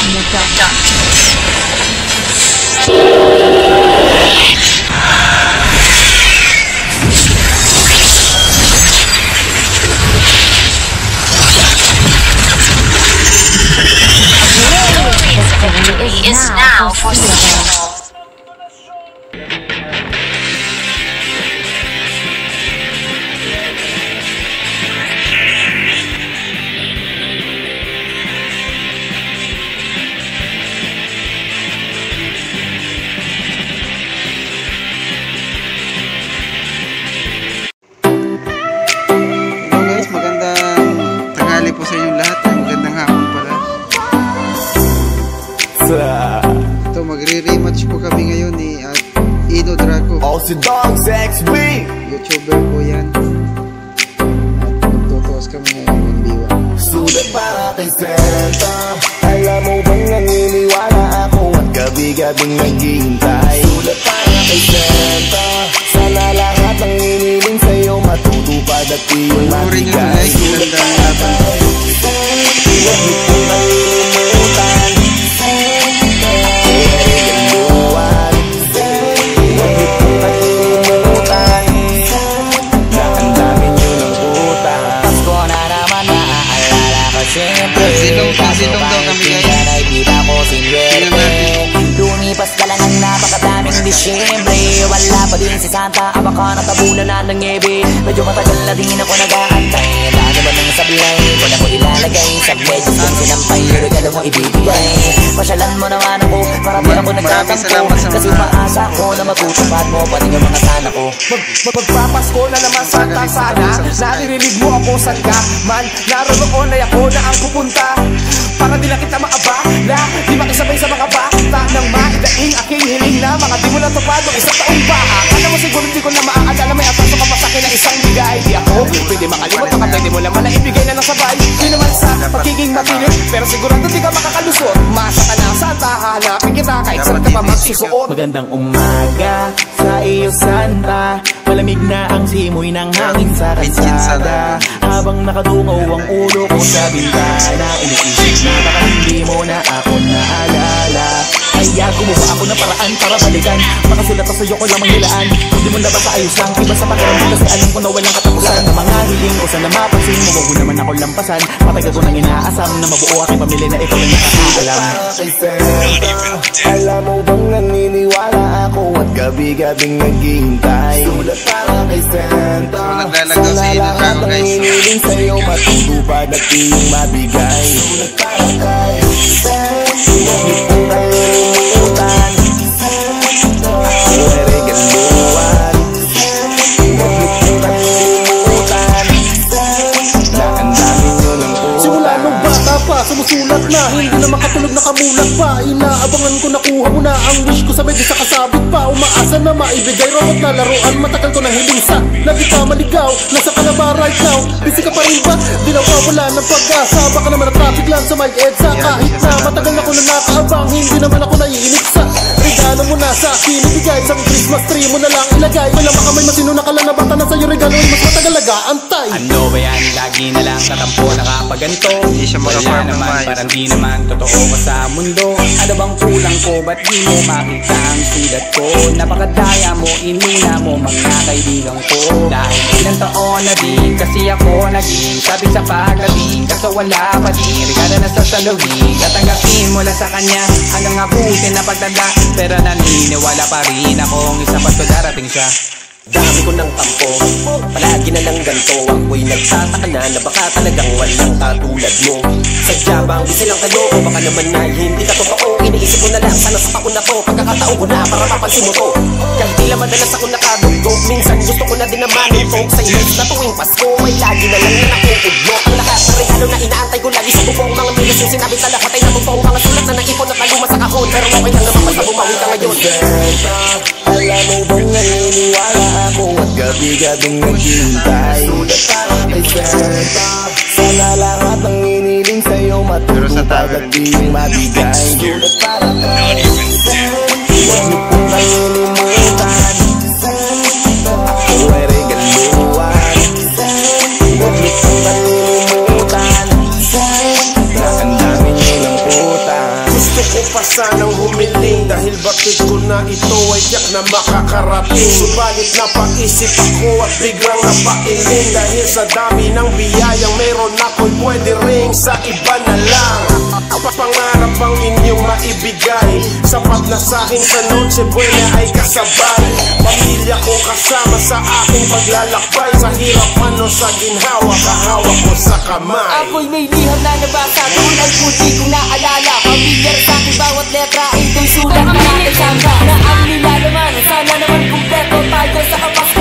muda. Is now for sale. Po sa inyong lahat, magandang hapon pala. Ito, magre-rematch po kami ngayon ni Ino Draco. YouTuber po yan. At magtutuwas kami ngayon ng diwa. Sulat para kay Santa, alam mo bang naniniwala ako at gabi-gabing naghihintay. Sulat para kay Santa, sana lahat ng iniling sa'yo matutupad at iyong mabigay. Sulat para kay huwag mo kong malilimutan, regaluan. Huwag mo kong malilimutan, na ang dami nyo ng utang. Pasko na naman, naaalala ka siyempre. Silong daw kami ngayon. Ay kita ko sinwerte. Lumipas ka lang ng napakadaming Disyembre. Wala pa din si Santa, baka natabunan na ng ebe. Medyo matagal na din ako nag-aantay. Dano ba nang sablay, wala ko ilalagay sa medyas kung sinampay, regalo mo ibibigay. Pasyalan mo naman ako, marami ako nagtatampo, kasi umaasa ko na matutupad mo pati yung mga sana ko. Magpapasko na naman Santa sana, naririnig mo ako saan ka man. Naroon ay ako na ang pupunta, para di lang kita maabala, di makisabay sa mga bata nang maidaing aking hiling na mga di mo na tupad ng isang taong pa. Akala mo siguro di ko na maaalala, may atraso ka pa sa akin na isang bigay. Di ako pwede makalimot, baka pwede mo naman na ibigay na lang sabay. Di naman sa pagiging matinit, pero sigurado di ka makakalusot. Masa ka na Santa, hanapin kita kahit saan ka pa magsusuot. Magandang umaga sa iyo Santa, malamig na ang simoy ng hangin sa kalsada. Habang nakadungaw ang ulo ko sa bintana, iniisip na baka hindi mo na ako naalala. Kaya gumawa ako ng paraan para balikan, makasulat pa sa'yo ko lamang nilaan. Hindi mo labas sa ayos lang, iba sa pakiramdam, kasi alam ko na walang katapusan. Ang mga hiling ko sana mapansin mo, wag mo naman ako lampasan. Matagal ko nang inaasam na mabuo aking pamilya na ikaw ang nakakaalam. Alam mo bang naniniwala ako at gabi-gabing naghihintay. Sulat para kay Santa, sana lahat ng hiniling sa'yo matutupad at iyong mabigay. Sulat para kay Santa, huwag mo kong malilimutan, regaluan. Huwag mo kong malilimutan, na ang dami nyo ng utang. Simula nung bata pa, sumusulat na, hindi na makatulog na kamulat pa. Inaabangan ko nakuha mo na ang wish ko sa medyo sa kasabit pa. Umaasa na maibigay robot na laruan, matagal ko nang hiling sa na di pa maligaw. Nasa ka na ba right now? Busy ka pa rin ba? Di na wawala ng pag-asa, baka naman na traffic lang sa may EDSA. Kahit na matagal na ko na nakaabang, hindi naman ako naiinip sa regalo mo na sa akin ibigay. Sa Christmas tree mo na lang ilagay. Wala makamay matino na kala na bata na sa'yo regalo ay mas matagal nag-aantay. Ano ba yan? Lagi na lang katampo nakapaganto. Wala naman, parang di naman totoo ka sa mundo. Ano bang kulang ko? Ba't di mo makita ang sulat ko? Napakadaya mo, inuna mo mga kaibigan ko. Dahil ilang taon na din kasi ako naging sabi sa pagdating, kaso wala pa din regalo na sa salawin. Tatanggapin mula sa kanya hanggang abutin na pagtanda, pero naniniwala pa rin akong isa pa to darating siya. Dami ko ng tampo, palagi na lang ganto. Ako'y nagtataka na baka talagang walang katulad mo. Sadya bang busy lang kayo o baka naman na hindi ka totoo? Iniisip ko na lang sana sa taon na to, pagkakataon ko na para mapansin mo to. Kahit tila madalas ako nakadugtog, minsan gusto ko na din naman itong sa image na tuwing Pasko ay lagi na lang na nakuudyok. Ang lahat ng regalo na inaantay ko lagi sa bubong mga milos yung sinabi sa lahat ay nabubuong mga sulat na naipon at naluma sa kahon. Pero okay lang naman basta bumawi ka ngayon. Alam mo bang naniniwala ako at gabi-gabing naghihintay. Sulat para kay Santa, sana lahat ng iniling sa'yo matutupad at iyong mabigay. Sulat para kay Santa, huwag mo kong malilimutan, huwag regaluan. Huwag mo kong malilimutan, na ang dami nyo ng utang. pa sanang humiling, dahil batid ko na ito ay tiyak na makakarating. Subalit napaisip ako at biglang napailing, dahil sa dami ng biyayang meron ako'y pwede ring sa iba na lang. Pangarap ang inyong maibigay, sapat na sa'kin sa Noche Buena ay kasabay. Pamilya kong kasama sa aking paglalakbay, sa hirap man o sa ginhawa, kahawak ko sa kamay. Ako'y may liham na nabasa, tunay puti kong naalala. Pamilyar sa aking bawat letra, ito'y sulat na natin sangka na ang nilalaman. Sana naman kumpleto tayo sa kapas